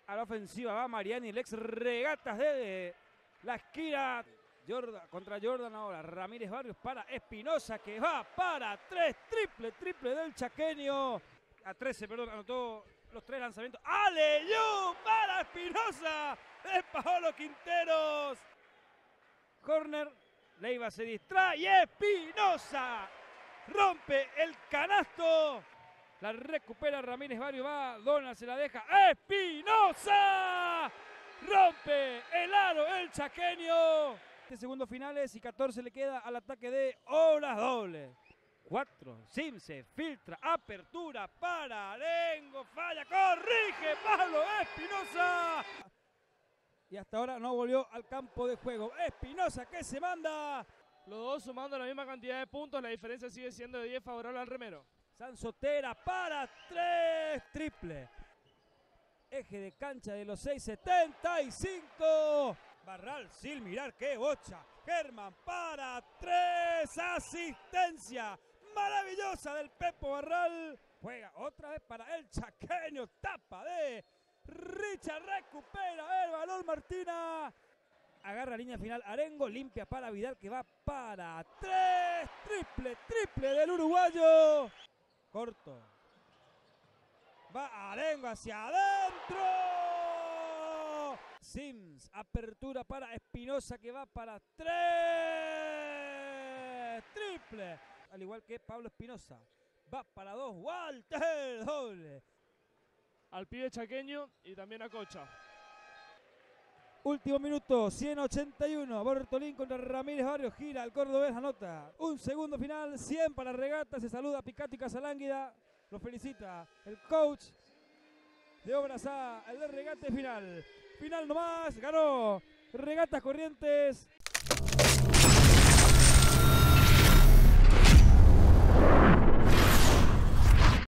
A la ofensiva va Mariani, el ex Regatas de la esquina. Contra Jordan ahora. Ramírez Barrios para Espinosa, que va para 3. Triple del chaqueño. A 13, perdón, anotó los 3 lanzamientos. ¡Aleyú para Espinosa! De Paolo Quinteros. Corner. Leiva se distrae y Espinosa rompe el canasto. La recupera Ramírez Barrios, va, Donald se la deja. ¡Espinosa! Rompe el aro el chaqueño. Segundos finales y 14 le queda al ataque de Obras Dobles. 4, Sim se filtra, apertura para Arengo, falla, corrige Pablo Espinosa. Y hasta ahora no volvió al campo de juego. Espinosa que se manda. Los dos sumando la misma cantidad de puntos, la diferencia sigue siendo de 10 favorable al remero. Sansotera para 3, triple. Eje de cancha de los 6.75. Barral sin mirar, qué bocha. Germán para 3, asistencia maravillosa del Pepo Barral. Juega otra vez para el chaqueño, tapa de Richard, recupera el balón Martina. Agarra línea final Arengo, limpia para Vidal que va para 3, triple del uruguayo. Corto. Va Arengo hacia adentro. Sims, apertura para Espinosa que va para 3. Triple. Al igual que Pablo Espinosa. Va para 2. Walter, doble. Al pibe chaqueño y también a Cocha. Último minuto, 181. Bortolín contra Ramírez Barrios. Gira, el cordobés anota. Un segundo final, 100 para Regata. Se saluda Picato y Casalánguida. Los felicita el coach de Obras A, el de Regate final. Final nomás, ganó Regatas Corrientes.